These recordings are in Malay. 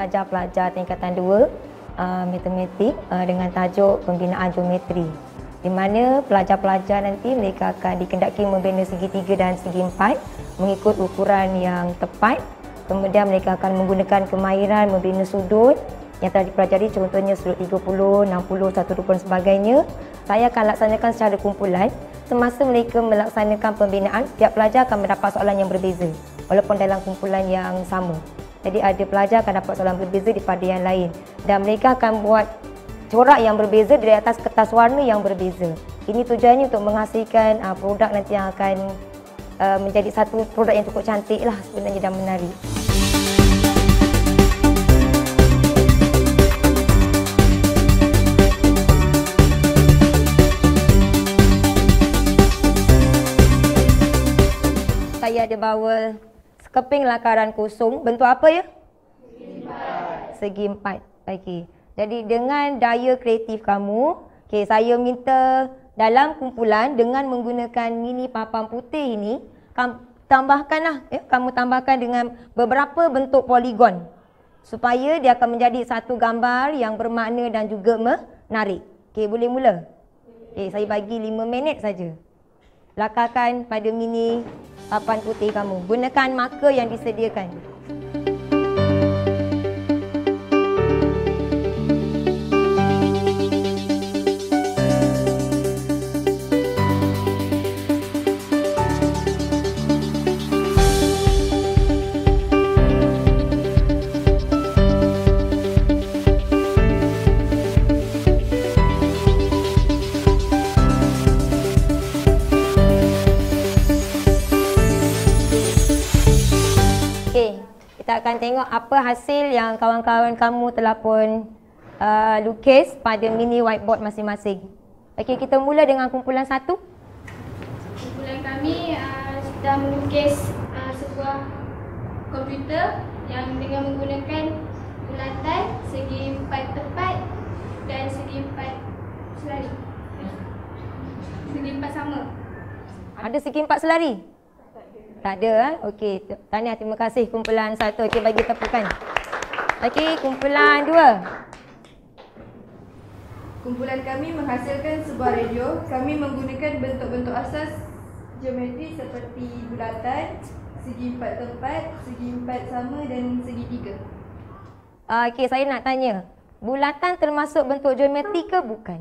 pelajar-pelajar tingkatan 2 matematik dengan tajuk pembinaan geometri, di mana pelajar-pelajar nanti mereka akan dikendaki membina segitiga dan segi empat mengikut ukuran yang tepat. Kemudian mereka akan menggunakan kemahiran membina sudut yang telah dipelajari, contohnya sudut 30, 60, 120 dan sebagainya. Saya akan laksanakan secara kumpulan. Semasa mereka melaksanakan pembinaan, setiap pelajar akan mendapat soalan yang berbeza walaupun dalam kumpulan yang sama. Jadi ada pelajar akan dapat soalan berbeza daripada yang lain dan mereka akan buat corak yang berbeza dari atas kertas warna yang berbeza. Ini tujuannya untuk menghasilkan produk nanti yang akan menjadi satu produk yang cukup cantik lah sebenarnya dan menarik. Saya ada bawa sekeping lakaran kosong. Bentuk apa ya? Segi empat. Okey. Jadi dengan daya kreatif kamu, saya minta dalam kumpulan dengan menggunakan mini papan putih ini, kamu tambahkan dengan beberapa bentuk poligon supaya dia akan menjadi satu gambar yang bermakna dan juga menarik. Boleh mula? Saya bagi 5 minit saja. Lakarkan pada mini papan putih kamu. Gunakan marker yang disediakan. Kita akan tengok apa hasil yang kawan-kawan kamu telah pun lukis pada mini whiteboard masing-masing. Okey, kita mula dengan kumpulan 1. Kumpulan kami sudah melukis sebuah komputer yang dengan menggunakan bulatan, segi empat tepat dan segi empat selari. Segi empat sama. Ada segi empat selari? Tak ada. Okey, tahniah, terima kasih kumpulan 1. Okey, bagi tepukan. Okey, kumpulan 2. Kumpulan kami menghasilkan sebuah radio. Kami menggunakan bentuk-bentuk asas geometri seperti bulatan, segi empat tepat, segi empat sama dan segi tiga. Okey, saya nak tanya. Bulatan termasuk bentuk geometri ke bukan?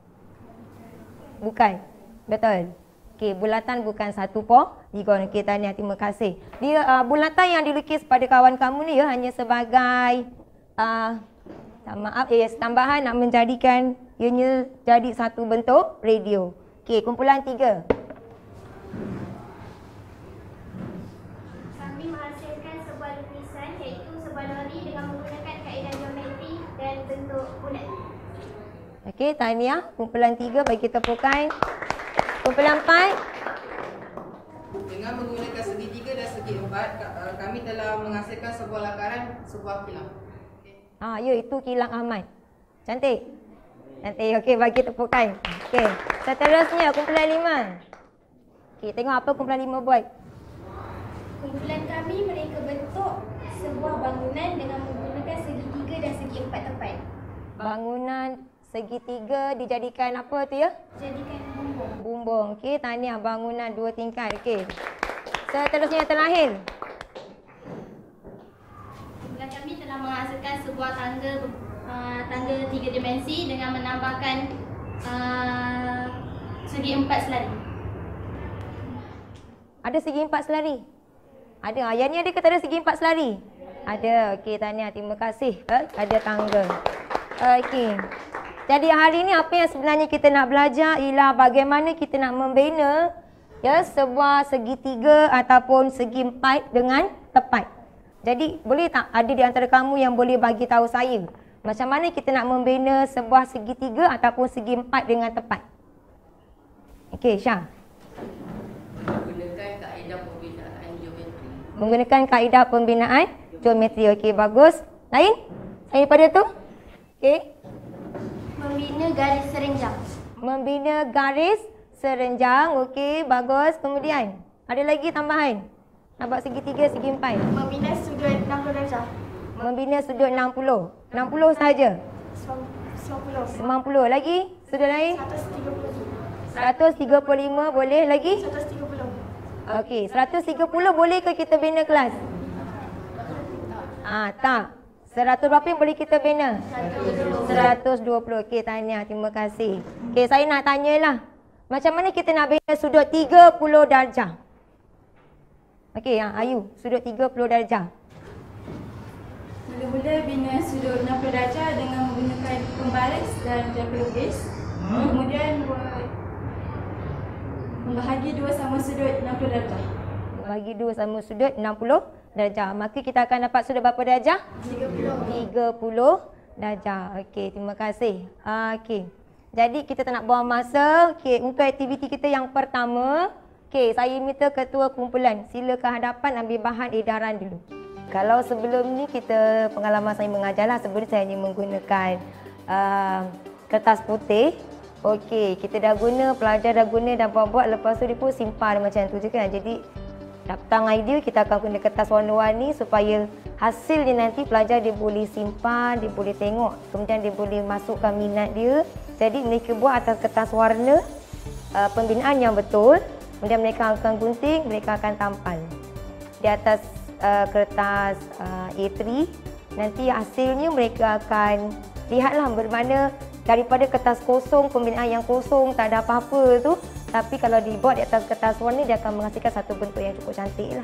Bukan. Betul. Okey, bulatan bukan satu poligon. Okey, tahniah, terima kasih. Dia bulatan yang dilukis pada kawan kamu ni hanya sebagai tambahan nak menjadikan ianya jadi satu bentuk radio. Okey, kumpulan 3. Kami menghasilkan sebuah lukisan iaitu sebuah lori dengan menggunakan kaedah geometri dan bentuk bulat. Okey, tahniah. Kumpulan 3 bagi tepukan. Kumpulan 4. Dengan menggunakan segitiga dan segi empat, kami telah menghasilkan sebuah lakaran, sebuah kilang. Ya, itu kilang Ahmad. Cantik. Cantik. Okey, bagi tepukan. Okey, seterusnya kumpulan 5. Okey, tengok apa kumpulan 5 buat. Kumpulan kami mereka bentuk sebuah bangunan dengan menggunakan segitiga dan segi empat tepat. Bangunan segitiga dijadikan apa tu ya? Jadikan bumbung. Bumbung. Okey, tahniah, bangunan 2 tingkat. Okey. Seterusnya yang terakhir. Kumpulan kami telah menghasilkan sebuah tangga 3 dimensi dengan menambahkan segi empat selari. Ada segi empat selari? Ada. Yang ni ada ke tak ada segi empat selari? Ada. Okey, tahniah, terima kasih. Ada tangga. Okey. Jadi hari ni apa yang sebenarnya kita nak belajar ialah bagaimana kita nak membina sebuah segitiga ataupun segi empat dengan tepat. Jadi boleh tak ada di antara kamu yang boleh bagi tahu saya macam mana kita nak membina sebuah segitiga ataupun segi empat dengan tepat? Okey, Syah. Menggunakan kaedah pembinaan geometri. Menggunakan kaedah pembinaan geometri. Okey, bagus. Lain? Lain pada tu? Okey. Membina garis serenjang. Membina garis serenjang. Okey, bagus. Kemudian, ada lagi tambahan? Nak buat segitiga, segi empat. Membina sudut 60 darjah. Membina sudut 60. 60 saja. 90. Lagi? Sudut lain? 135 boleh lagi? 130. Okey, 130 boleh ke kita bina kelas? Tak. 100 berapa yang boleh kita bina? 120. Okey, tahniah. Terima kasih. Okey, saya nak tanyalah. Macam mana kita nak bina sudut 30 darjah? Okey, Ayu, sudut 30 darjah. Mula-mula bina sudut 60 darjah dengan menggunakan pembaris dan jangka lukis. Kemudian membahagi dua sama sudut 60 darjah. Bagi dua sama sudut 60 darjah. Maka kita akan dapat sudut berapa darjah? 30 darjah. Okey, terima kasih. Okey. Jadi kita tak nak buang masa. Okey, untuk aktiviti kita yang pertama, okey, saya minta ketua kumpulan sila ke hadapan ambil bahan edaran dulu. Kalau sebelum ni kita pengalaman saya mengajarlah, sebelum saya hanya menggunakan kertas putih. Okey, kita dah guna, pelajar dah guna dan buat-buat, lepas tu dia pun simpan macam tu je kan. Jadi datang idea kita akan guna kertas warna-warni supaya hasilnya nanti pelajar dia boleh simpan, dia boleh tengok, kemudian dia boleh masukkan minat dia. Jadi mereka buat atas kertas warna pembinaan yang betul, kemudian mereka akan gunting, mereka akan tampal di atas kertas A3. Nanti hasilnya mereka akan lihatlah bermana daripada kertas kosong, pembinaan yang kosong, tak ada apa-apa tu. Tapi kalau dibuat di atas kertas warna, dia akan menghasilkan satu bentuk yang cukup cantik lah.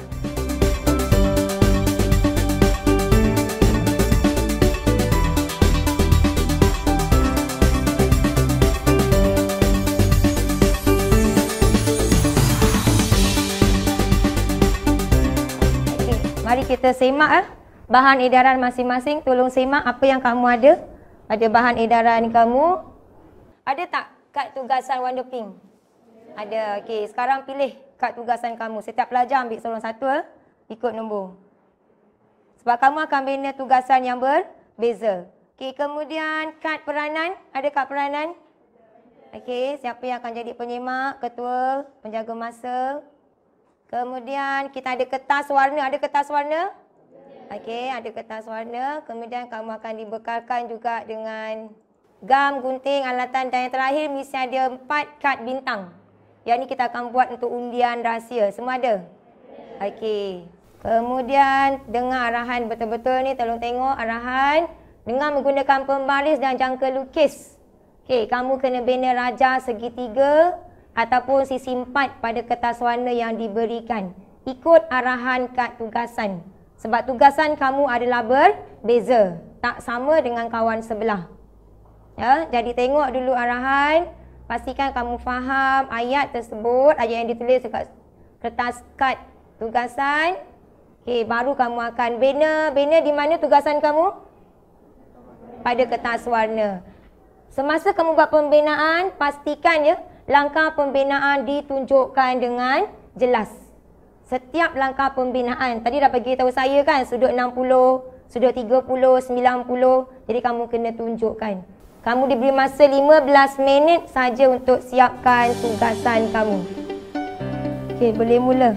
Okay, mari kita semak bahan edaran masing-masing. Tolong semak apa yang kamu ada. Ada bahan edaran kamu. Ada tak kad tugasan warna pink? Ada. Okey, sekarang pilih kad tugasan kamu. Setiap pelajar ambil seorang satu, ikut nombor. Sebab kamu akan bina tugasan yang berbeza. Okey, kemudian kad peranan. Ada kad peranan? Okey, siapa yang akan jadi penyemak, ketua, penjaga masa. Kemudian kita ada kertas warna. Ada kertas warna? Okey, ada kertas warna. Kemudian kamu akan dibekalkan juga dengan gam, gunting, alatan dan yang terakhir mesti ada 4 kad bintang. Yang ni kita akan buat untuk undian rahsia. Semua ada? Okey. Kemudian dengar arahan betul-betul ni, tolong tengok arahan. Dengan menggunakan pembaris dan jangka lukis. Okey, kamu kena bina rajah segitiga ataupun sisi 4 pada kertas warna yang diberikan. Ikut arahan kad tugasan. Sebab tugasan kamu adalah berbeza. Tak sama dengan kawan sebelah. Ya, jadi tengok dulu arahan. Pastikan kamu faham ayat tersebut, ayat yang ditulis dekat kertas kad tugasan. Okey, baru kamu akan bina. Bina di mana tugasan kamu? Pada kertas warna. Semasa kamu buat pembinaan, pastikan ya, langkah pembinaan ditunjukkan dengan jelas. Setiap langkah pembinaan. Tadi dah bagi tahu saya kan, sudut 60, sudut 30, 90. Jadi kamu kena tunjukkan. Kamu diberi masa 15 minit saja untuk siapkan tugasan kamu. Okey, boleh mula.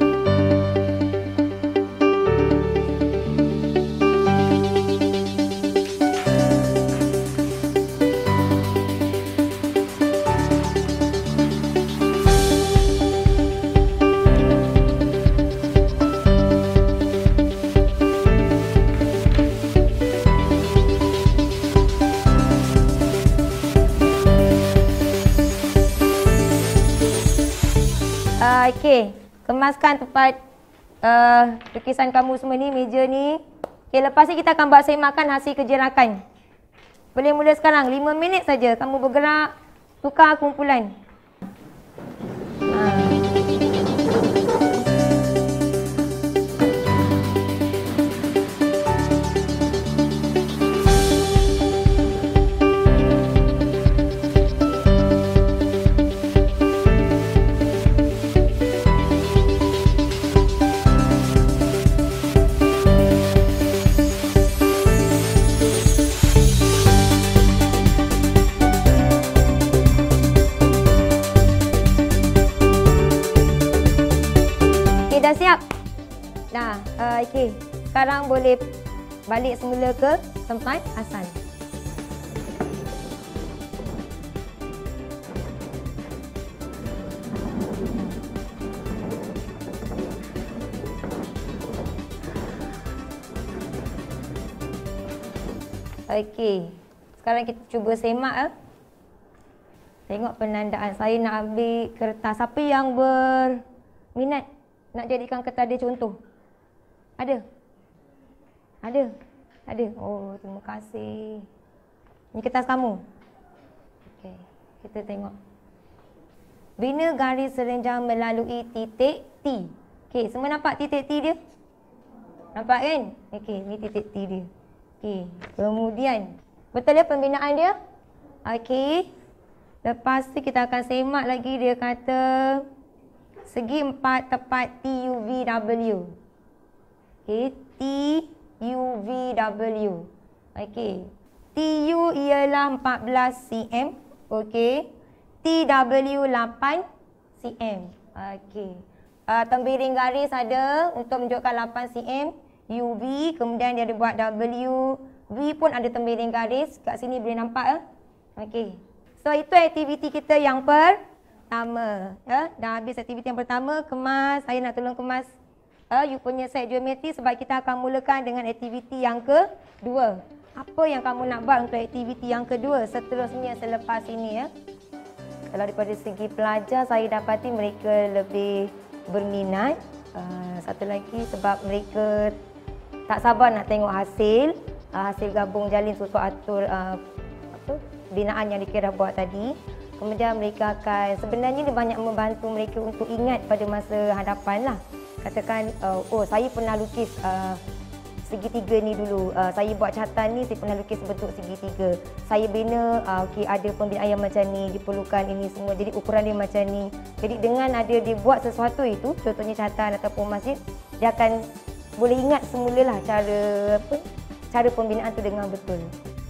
Okey, kemaskan tempat lukisan kamu semua ni, meja ni. Okey, lepas ni kita akan buat semakan hasil kejerakan. Boleh mula sekarang, 5 minit saja. Kamu bergerak, tukar kumpulan. Dah siap? Dah. Okey. Sekarang boleh balik semula ke tempat asal. Okey, sekarang kita cuba semak. Tengok penandaan. Saya nak ambil kertas. Siapa yang berminat nak jadikan kertas dia contoh? Ada? Ada? Ada? Oh, terima kasih. Ini kertas kamu? Okey, kita tengok. Bina garis serenjang melalui titik T. Okey, semua nampak titik T dia? Nampak kan? Okey, ni titik T dia. Okey, kemudian betul ya pembinaan dia? Okey. Lepas tu kita akan semak lagi, dia kata segi empat tepat TUVW. Okey, TUVW. Okey. TU ialah 14 cm. Okey. TW 8 cm. Okey. Tembiring garis ada untuk menunjukkan 8 cm. UV, kemudian dia ada buat W. V pun ada tembiring garis. Kat sini boleh nampak. Okey. So itu aktiviti kita yang pertama. Dah habis aktiviti yang pertama, kemas. Saya nak tolong kemas you punya set geometri sebab kita akan mulakan dengan aktiviti yang kedua. Apa yang kamu nak buat untuk aktiviti yang kedua seterusnya selepas ini Kalau daripada segi pelajar, saya dapati mereka lebih berminat. Satu lagi sebab mereka tak sabar nak tengok hasil gabung jalin susu atur binaan yang kita dah buat tadi. Kemudian mereka akan, sebenarnya dia banyak membantu mereka untuk ingat pada masa hadapan lah. Katakan, oh saya pernah lukis segitiga ni dulu. Saya buat catatan ni, saya pernah lukis bentuk segitiga. Saya bina, okay, ada pembinaan yang macam ni, diperlukan ini semua. Jadi ukuran dia macam ni. Jadi dengan ada dia buat sesuatu itu, contohnya catatan ataupun masjid, dia akan boleh ingat semulalah cara pembinaan tu dengan betul.